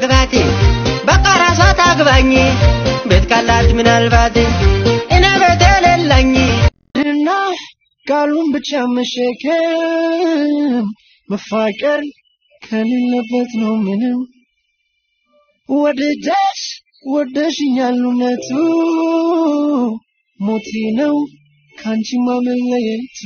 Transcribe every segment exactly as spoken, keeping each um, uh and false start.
ማግባቴ በቃ ራሷ ታግባኝ ቤት ካላት ምን አልባት እኔ ቤት የሌለኝ እና ቃሉን ብቻ መሸከም መፋቀር ከሌለበት ነው ምንም ወደደሽ ወደሽኛል እውነቱ ሞቴ ነው ካንቺ ማመለየቱ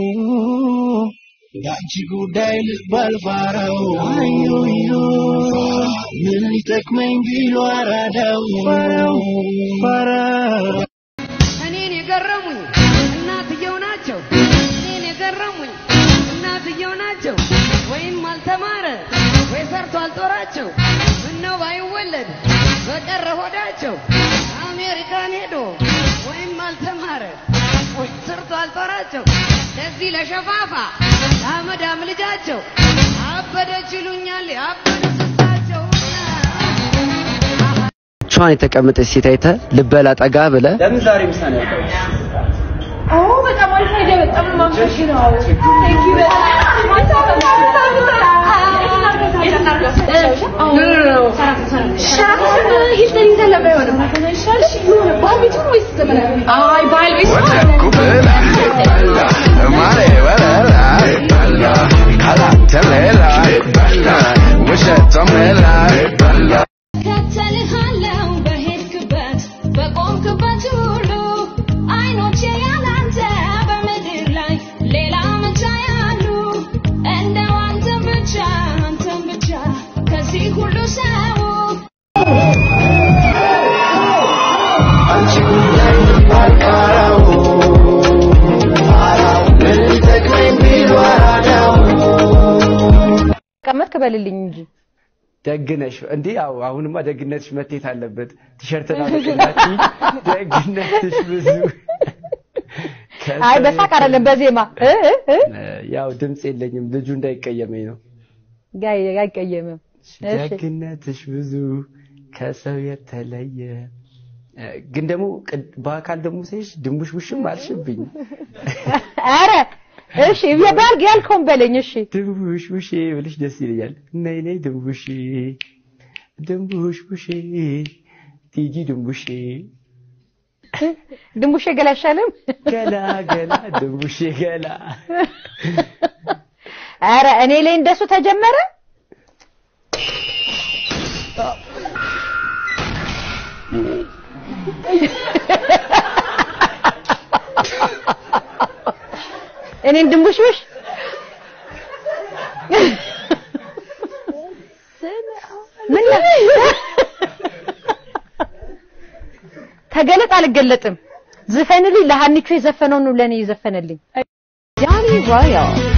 ያንቺ ጉዳይ ልባል ፋራው አዩዩ ምን ይጠቅመኝ ቢሉ አራዳው ፋራው ፋራው እኔን የገረሙኝ እናትየው ናቸው እኔን የገረሙኝ እናትየው ናቸው ወይም አልተማረ ወይ ሰርቶ አልጦራቸው ምነው ባይወለድ በቀረ ሆዳቸው አሜሪካን ሄዶ ወይም አልተማረ ወይ ሰርቶ አልጦራቸው ለዚህ ለሸፋፋ አመዳም ልጃቸው አበደች ይሉኛል አበደች ስታቸው ቻን የተቀመጠች ሴት አይተ ልበላ ጠጋ ብለ ለምን ዛሬ ምሳኔ ያለው አዎ በጣም አሪፍ አይዲያ በጣም ማምሸሽ ነው ቴንክ ዩ ከመት ከበልልኝ እንጂ ደግነሽ እንዴ ያው አሁንማ ደግነትሽ መቴት አለበት ቲሸርትና ለቀናቺ ደግነትሽ ብዙ አይ በሳቅ አይደለም በዜማ እ እ ያው ድምጽ የለኝም ልጁ እንዳይቀየመኝ ነው ጋይ አይቀየምም ደግነትሽ ብዙ ከሰው የተለየ ግን ደሞ በአካል ደሞ ሰይሽ ድምቡሽቡሽም አልሽብኝ አረ እሺ ይባል ያልከውን በለኝ እሺ ድምቡሽቡሽ ብልሽ ደስ ይለኛል ነይ ነይ ድምቡሽ ድምቡሽቡሽ ቲጂ ድምቡሽ ድምቡሽ ገላሻለም ገላ ገላ ድምቡሽ ገላ አረ እኔ ላይ እንደሱ ተጀመረ እኔ ድምቡሽቡሽ ምን ተገለጥ አልገለጥም ዘፈንልኝ ለሃኒቾ የዘፈነው ነው ለኔ የዘፈነልኝ ጃኒ ሮያል